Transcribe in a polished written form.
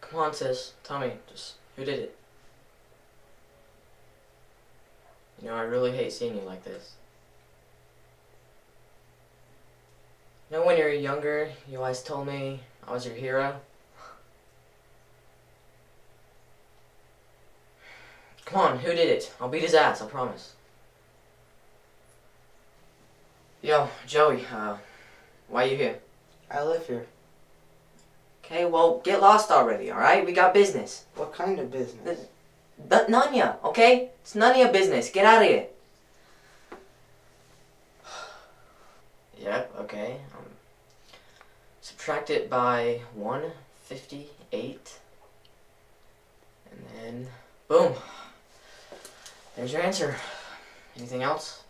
Come on, sis. Tell me, just who did it? You know, I really hate seeing you like this. You know, when you were younger, you always told me I was your hero. Come on, who did it? I'll beat his ass, I promise. Yo, Joey, why are you here? I live here. Okay, well, get lost already, alright? We got business. What kind of business? None of ya, okay? It's none of your business. Get out of here. Yep, okay. Subtract it by 158. And then, boom. There's your answer. Anything else?